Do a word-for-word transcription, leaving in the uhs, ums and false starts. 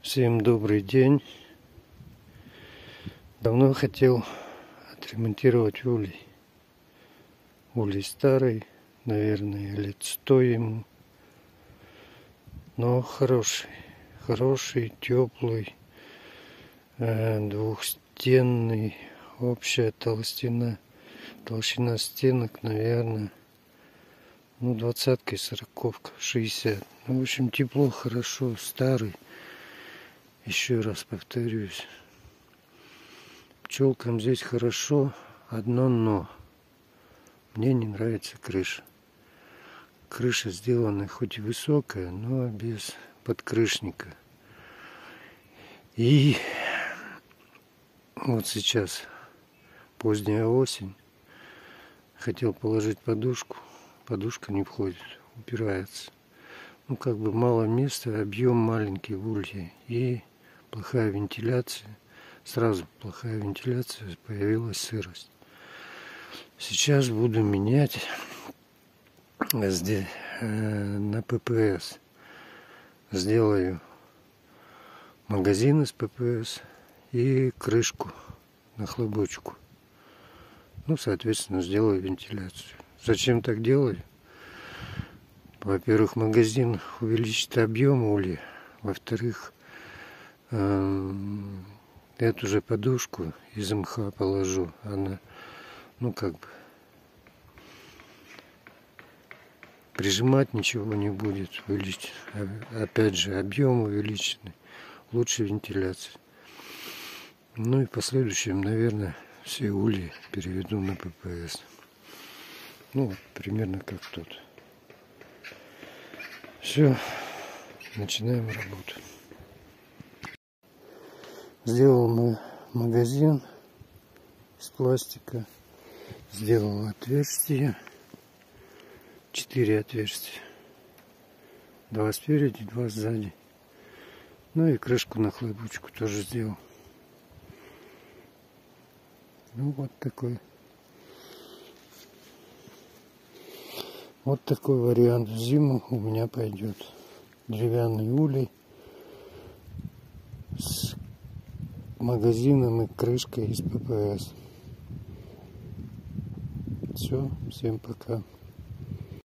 Всем добрый день. Давно хотел отремонтировать улей. Улей старый, наверное, лет сто ему. Но хороший. Хороший, теплый, двухстенный. Общая толщина, толщина стенок, наверное, ну, двадцатка и сороковка, шестьдесят. Ну, в общем, тепло, хорошо, старый. Еще раз повторюсь. Пчелкам здесь хорошо, одно но. Мне не нравится крыша. Крыша сделана хоть и высокая, но без подкрышника. И вот сейчас поздняя осень. Хотел положить подушку. Подушка не входит, упирается. Ну, как бы мало места, объем маленький в улье. И плохая вентиляция. Сразу плохая вентиляция, появилась сырость. Сейчас буду менять здесь, э, на ППС. Сделаю магазин из ППС и крышку на хлопочку. Ну, соответственно, сделаю вентиляцию. Зачем так делаю? Во-первых, магазин увеличит объем улья. Во-вторых, эм, эту же подушку из мха положу. Она, ну, как бы, прижимать ничего не будет. Увеличить. Опять же, объем увеличенный. Лучше вентиляция. Ну и в последующем, наверное, все ульи переведу на ППС. Ну, вот, примерно как тут. Все, начинаем работу. Сделал мы магазин из пластика. Сделал отверстия. Четыре отверстия. Два спереди, два сзади. Ну и крышку на хлопочку тоже сделал. Ну вот такой. Вот такой вариант в зиму у меня пойдет. Деревянный улей с магазином и крышкой из ППС. Все, всем пока.